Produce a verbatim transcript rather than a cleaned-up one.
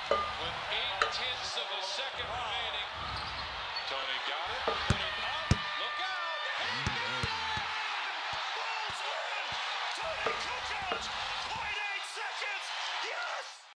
With eight tenths of a second remaining. Tony got it. Put it up. Look out. Ball's in. Tony Cookout.